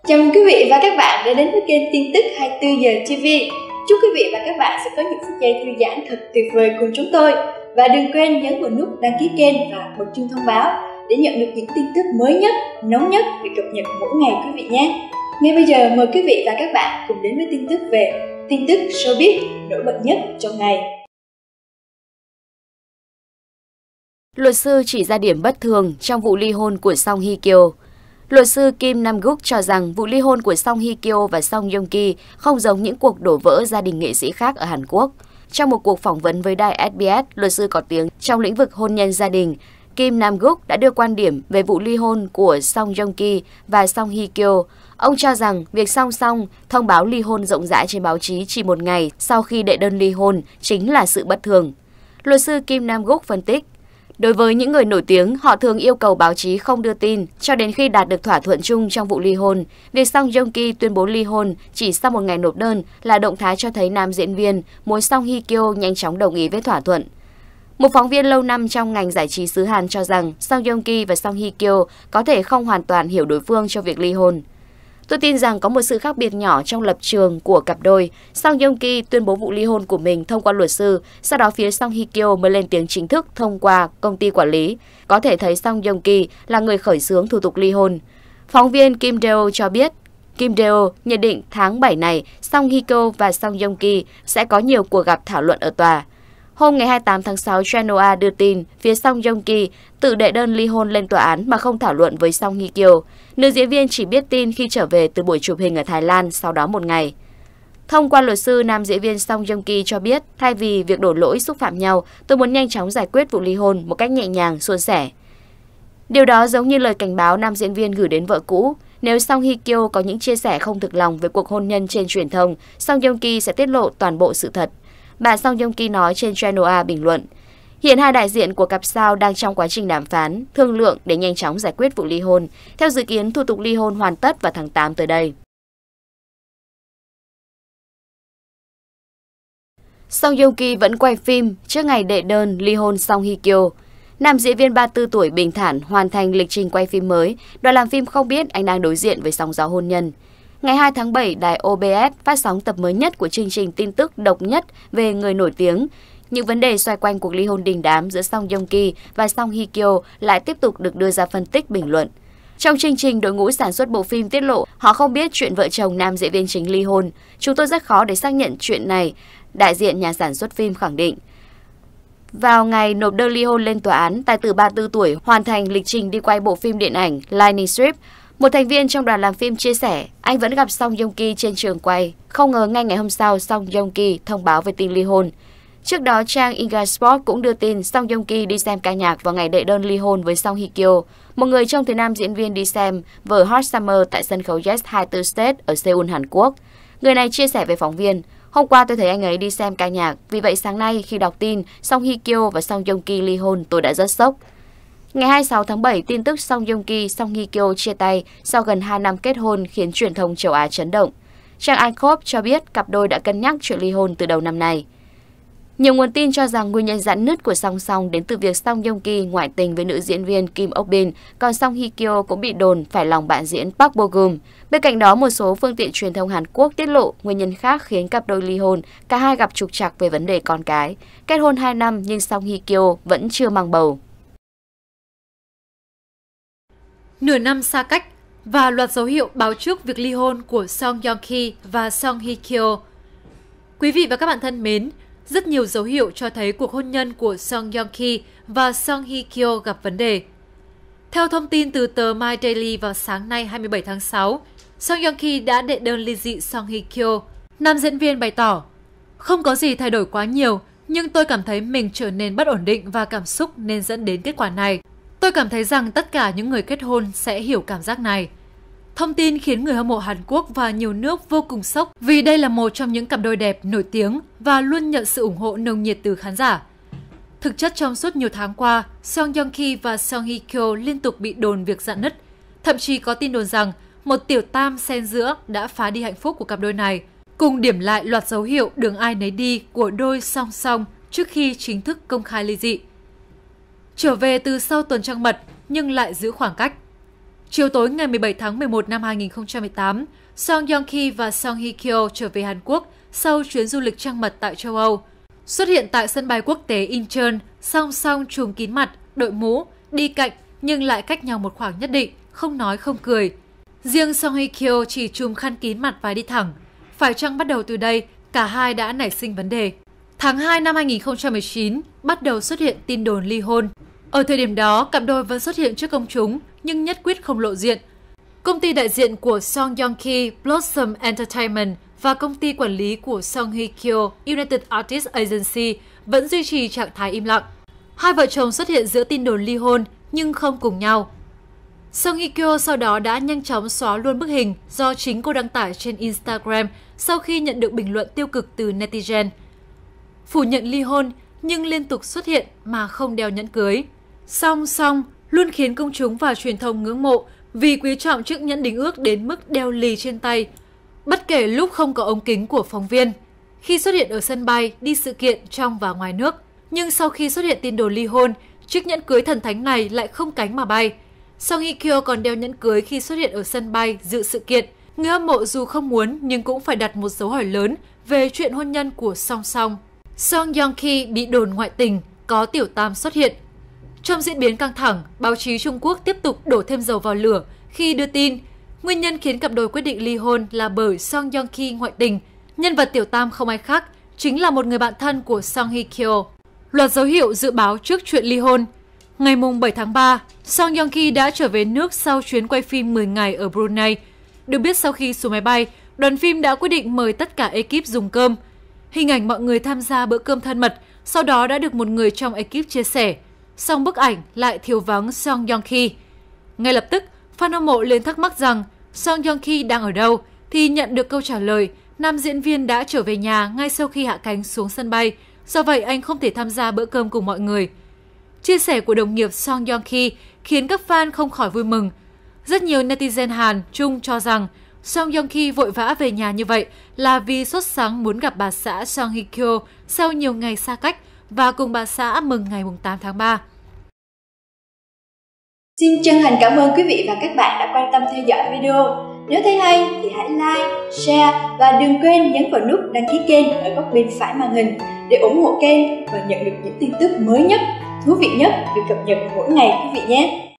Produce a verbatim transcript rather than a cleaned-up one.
Chào mừng quý vị và các bạn đã đến với kênh tin tức hai mươi tư giờ ti vi. Chúc quý vị và các bạn sẽ có những phút giây thư giãn thật tuyệt vời cùng chúng tôi. Và đừng quên nhấn vào nút đăng ký kênh và bật chuông thông báo để nhận được những tin tức mới nhất, nóng nhất được cập nhật mỗi ngày quý vị nhé. Ngay bây giờ mời quý vị và các bạn cùng đến với tin tức về tin tức showbiz nổi bật nhất trong ngày. Luật sư chỉ ra điểm bất thường trong vụ ly hôn của Song Hye Kyo. Luật sư Kim Nam-guk cho rằng vụ ly hôn của Song Hye Kyo và Song Joong-ki không giống những cuộc đổ vỡ gia đình nghệ sĩ khác ở Hàn Quốc. Trong một cuộc phỏng vấn với đài ét bê ét, luật sư có tiếng trong lĩnh vực hôn nhân gia đình, Kim Nam-guk đã đưa quan điểm về vụ ly hôn của Song Joong-ki và Song Hye Kyo. Ông cho rằng việc Song Song thông báo ly hôn rộng rãi trên báo chí chỉ một ngày sau khi đệ đơn ly hôn chính là sự bất thường. Luật sư Kim Nam-guk phân tích, đối với những người nổi tiếng, họ thường yêu cầu báo chí không đưa tin cho đến khi đạt được thỏa thuận chung trong vụ ly hôn. Việc Song Joong-ki tuyên bố ly hôn chỉ sau một ngày nộp đơn là động thái cho thấy nam diễn viên muốn Song Hye Kyo nhanh chóng đồng ý với thỏa thuận. Một phóng viên lâu năm trong ngành giải trí xứ Hàn cho rằng Song Joong-ki và Song Hye Kyo có thể không hoàn toàn hiểu đối phương cho việc ly hôn. Tôi tin rằng có một sự khác biệt nhỏ trong lập trường của cặp đôi. Song Joong-ki tuyên bố vụ ly hôn của mình thông qua luật sư, sau đó phía Song Hye Kyo mới lên tiếng chính thức thông qua công ty quản lý. Có thể thấy Song Joong-ki là người khởi xướng thủ tục ly hôn. Phóng viên Kim Dae-oh cho biết, Kim Dae-oh nhận định tháng bảy này, Song Hye Kyo và Song Joong-ki sẽ có nhiều cuộc gặp thảo luận ở tòa. Hôm ngày hai mươi tám tháng sáu, Channel A đưa tin phía Song Joong-ki tự đệ đơn ly hôn lên tòa án mà không thảo luận với Song Hye Kyo. Nữ diễn viên chỉ biết tin khi trở về từ buổi chụp hình ở Thái Lan sau đó một ngày. Thông qua luật sư, nam diễn viên Song Joong-ki cho biết, thay vì việc đổ lỗi xúc phạm nhau, tôi muốn nhanh chóng giải quyết vụ ly hôn một cách nhẹ nhàng, suôn sẻ. Điều đó giống như lời cảnh báo nam diễn viên gửi đến vợ cũ. Nếu Song Hye Kyo có những chia sẻ không thực lòng về cuộc hôn nhân trên truyền thông, Song Joong-ki sẽ tiết lộ toàn bộ sự thật. Bà Song Joong-ki nói trên Channel A bình luận, hiện hai đại diện của cặp sao đang trong quá trình đàm phán, thương lượng để nhanh chóng giải quyết vụ ly hôn. Theo dự kiến, thủ tục ly hôn hoàn tất vào tháng tám tới đây. Song Joong-ki vẫn quay phim trước ngày đệ đơn ly hôn Song Hye Kyo. Nam diễn viên ba mươi tư tuổi bình thản hoàn thành lịch trình quay phim mới. Đoàn làm phim không biết anh đang đối diện với sóng gió hôn nhân. Ngày hai tháng bảy, đài o bê ét phát sóng tập mới nhất của chương trình tin tức độc nhất về người nổi tiếng. Những vấn đề xoay quanh cuộc ly hôn đình đám giữa Song Joong-ki và Song Hye Kyo lại tiếp tục được đưa ra phân tích bình luận. Trong chương trình, đội ngũ sản xuất bộ phim tiết lộ họ không biết chuyện vợ chồng nam diễn viên chính ly hôn. Chúng tôi rất khó để xác nhận chuyện này, đại diện nhà sản xuất phim khẳng định. Vào ngày nộp đơn ly hôn lên tòa án, tài tử ba mươi tư tuổi hoàn thành lịch trình đi quay bộ phim điện ảnh Lightning Strip. Một thành viên trong đoàn làm phim chia sẻ, anh vẫn gặp Song Joong-ki trên trường quay. Không ngờ ngay ngày hôm sau, Song Joong-ki thông báo về tin ly hôn. Trước đó, trang Inga Sport cũng đưa tin Song Joong-ki đi xem ca nhạc vào ngày đệ đơn ly hôn với Song Hye Kyo. Một người trông thấy nam diễn viên đi xem vở Hot Summer tại sân khấu Yes hai mươi tư State ở Seoul, Hàn Quốc. Người này chia sẻ với phóng viên, hôm qua tôi thấy anh ấy đi xem ca nhạc, vì vậy sáng nay khi đọc tin Song Hye Kyo và Song Joong-ki ly hôn, tôi đã rất sốc. Ngày hai mươi sáu tháng bảy, tin tức Song Joong-ki, Song Hye Kyo chia tay sau gần hai năm kết hôn khiến truyền thông châu Á chấn động. Trang Ancorp cho biết cặp đôi đã cân nhắc chuyện ly hôn từ đầu năm nay. Nhiều nguồn tin cho rằng nguyên nhân rạn nứt của Song Song đến từ việc Song Joong-ki ngoại tình với nữ diễn viên Kim Ok-bin, còn Song Hye Kyo cũng bị đồn phải lòng bạn diễn Park Bo-gum. Bên cạnh đó, một số phương tiện truyền thông Hàn Quốc tiết lộ nguyên nhân khác khiến cặp đôi ly hôn, cả hai gặp trục trặc về vấn đề con cái. Kết hôn hai năm nhưng Song Hye Kyo vẫn chưa mang bầu. Nửa năm xa cách và loạt dấu hiệu báo trước việc ly hôn của Song Joong-ki và Song Hye Kyo. Quý vị và các bạn thân mến, rất nhiều dấu hiệu cho thấy cuộc hôn nhân của Song Joong-ki và Song Hye Kyo gặp vấn đề. Theo thông tin từ tờ My Daily vào sáng nay hai mươi bảy tháng sáu, Song Joong-ki đã đệ đơn ly dị Song Hye Kyo. Nam diễn viên bày tỏ, không có gì thay đổi quá nhiều, nhưng tôi cảm thấy mình trở nên bất ổn định và cảm xúc nên dẫn đến kết quả này. Tôi cảm thấy rằng tất cả những người kết hôn sẽ hiểu cảm giác này. Thông tin khiến người hâm mộ Hàn Quốc và nhiều nước vô cùng sốc vì đây là một trong những cặp đôi đẹp nổi tiếng và luôn nhận sự ủng hộ nồng nhiệt từ khán giả. Thực chất trong suốt nhiều tháng qua, Song Joong-ki và Song Hye Kyo liên tục bị đồn việc rạn nứt. Thậm chí có tin đồn rằng một tiểu tam xen giữa đã phá đi hạnh phúc của cặp đôi này, cùng điểm lại loạt dấu hiệu đường ai nấy đi của đôi song song trước khi chính thức công khai ly dị. Trở về từ sau tuần trăng mật nhưng lại giữ khoảng cách. Chiều tối ngày mười bảy tháng mười một năm hai nghìn không trăm mười tám, Song Joong Ki và Song Hye Kyo trở về Hàn Quốc sau chuyến du lịch trăng mật tại châu Âu. Xuất hiện tại sân bay quốc tế Incheon, song song trùm kín mặt, đội mũ, đi cạnh nhưng lại cách nhau một khoảng nhất định, không nói không cười. Riêng Song Hye Kyo chỉ trùm khăn kín mặt và đi thẳng. Phải chăng bắt đầu từ đây, cả hai đã nảy sinh vấn đề. Tháng hai năm hai nghìn không trăm mười chín, bắt đầu xuất hiện tin đồn ly hôn. Ở thời điểm đó, cặp đôi vẫn xuất hiện trước công chúng, nhưng nhất quyết không lộ diện. Công ty đại diện của Song Joong Ki, Blossom Entertainment và công ty quản lý của Song Hye Kyo, United Artists Agency vẫn duy trì trạng thái im lặng. Hai vợ chồng xuất hiện giữa tin đồn ly hôn nhưng không cùng nhau. Song Hye Kyo sau đó đã nhanh chóng xóa luôn bức hình do chính cô đăng tải trên Instagram sau khi nhận được bình luận tiêu cực từ netizen. Phủ nhận ly hôn nhưng liên tục xuất hiện mà không đeo nhẫn cưới. Song Song luôn khiến công chúng và truyền thông ngưỡng mộ vì quý trọng chiếc nhẫn đính ước đến mức đeo lì trên tay, bất kể lúc không có ống kính của phóng viên, khi xuất hiện ở sân bay, đi sự kiện trong và ngoài nước. Nhưng sau khi xuất hiện tin đồn ly hôn, chiếc nhẫn cưới thần thánh này lại không cánh mà bay. Song Hye Kyo còn đeo nhẫn cưới khi xuất hiện ở sân bay dự sự kiện. Người hâm mộ dù không muốn nhưng cũng phải đặt một dấu hỏi lớn về chuyện hôn nhân của Song Song. Song Joong Ki bị đồn ngoại tình, có tiểu tam xuất hiện. Trong diễn biến căng thẳng, báo chí Trung Quốc tiếp tục đổ thêm dầu vào lửa khi đưa tin nguyên nhân khiến cặp đôi quyết định ly hôn là bởi Song Joong Ki ngoại tình. Nhân vật tiểu tam không ai khác, chính là một người bạn thân của Song Hye Kyo. Loạt dấu hiệu dự báo trước chuyện ly hôn. Ngày bảy tháng ba, Song Joong Ki đã trở về nước sau chuyến quay phim mười ngày ở Brunei. Được biết sau khi xuống máy bay, đoàn phim đã quyết định mời tất cả ekip dùng cơm. Hình ảnh mọi người tham gia bữa cơm thân mật sau đó đã được một người trong ekip chia sẻ. Song bức ảnh lại thiếu vắng Song Joong Ki. Ngay lập tức, fan hâm mộ liền thắc mắc rằng Song Joong Ki đang ở đâu thì nhận được câu trả lời nam diễn viên đã trở về nhà ngay sau khi hạ cánh xuống sân bay, do vậy anh không thể tham gia bữa cơm cùng mọi người. Chia sẻ của đồng nghiệp Song Joong Ki khiến các fan không khỏi vui mừng. Rất nhiều netizen Hàn, Trung cho rằng Song Joong Ki vội vã về nhà như vậy là vì sốt sắng muốn gặp bà xã Song Hye Kyo sau nhiều ngày xa cách và cùng bà xã mừng ngày tám tháng ba. Xin chân thành cảm ơn quý vị và các bạn đã quan tâm theo dõi video. Nếu thấy hay thì hãy like, share và đừng quên nhấn vào nút đăng ký kênh ở góc bên phải màn hình để ủng hộ kênh và nhận được những tin tức mới nhất, thú vị nhất được cập nhật mỗi ngày quý vị nhé.